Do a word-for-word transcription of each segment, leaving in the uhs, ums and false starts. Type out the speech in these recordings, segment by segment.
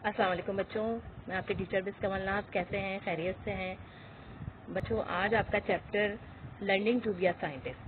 अस्सलाम वालेकुम बच्चों, मैं आपके टीचर बिस कमलनाथ। कैसे हैं? खैरियत से हैं बच्चों? आज आपका chapter learning to be a scientist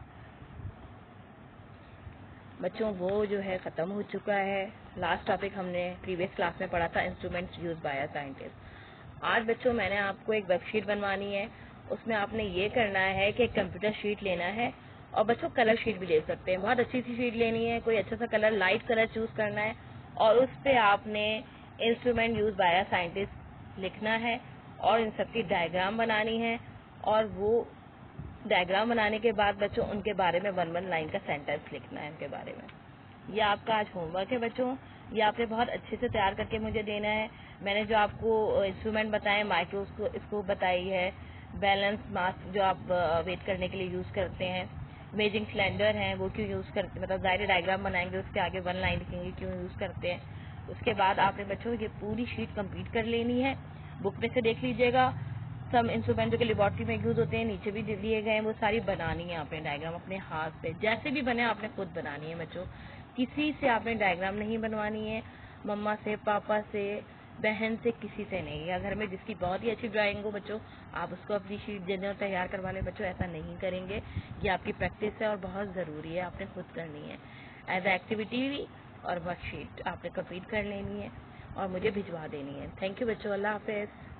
बच्चों वो जो है ख़त्म हो चुका है। लास्ट टॉपिक हमने प्रीवियस क्लास में पढ़ा था, instruments use by a scientist. आज बच्चों मैंने आपको एक वर्कशीट बनवानी है। उसमें आपने ये करना है कि एक कंप्यूटर शीट लेना है, और बच्चों कलर शीट भी ले सकते हैं। बहुत अच्छी सी शीट लेनी है, कोई अच्छा सा कलर, लाइट कलर चूज करना है, और उस पर आपने instrument use by a scientist लिखना है और इन सबकी डायग्राम बनानी है। और वो डायग्राम बनाने के बाद बच्चों उनके बारे में वन वन लाइन का सेंटेंस लिखना है उनके बारे में। ये आपका आज होमवर्क है बच्चों। ये आपने बहुत अच्छे से तैयार करके मुझे देना है। मैंने जो आपको इंस्ट्रूमेंट बताए, माइक्रोस्कोप बताई है, बैलेंस मास्क जो आप वेट करने के लिए यूज करते हैं, इमेजिंग सिलेंडर हैं वो क्यों यूज करते हैं, मतलब जाहिर डायग्राम बनाएंगे उसके आगे वन लाइन लिखेंगे क्यों यूज करते हैं। उसके बाद आपने बच्चों ये पूरी शीट कंप्लीट कर लेनी है। बुक में से देख लीजिएगा, सब इंस्ट्रूमेंट जो कि लेबोरेटरी में यूज होते हैं नीचे भी दिए गए हैं, वो सारी बनानी है आपने डायग्राम अपने हाथ से, जैसे भी बने आपने खुद बनानी है बच्चों। किसी से आपने डायग्राम नहीं बनवानी है, मम्मा से, पापा से, बहन से, किसी से नहीं। या घर में जिसकी बहुत ही अच्छी ड्राइंग हो बच्चों, आप उसको अपनी शीट जनरल तैयार करवा लें बच्चों। ऐसा नहीं करेंगे, ये आपकी प्रैक्टिस है और बहुत ज़रूरी है, आपने खुद करनी है एज एक्टिविटी। और वर्कशीट आपने कंप्लीट कर लेनी है और मुझे भिजवा देनी है। थैंक यू बच्चों, अल्लाह हाफिज़।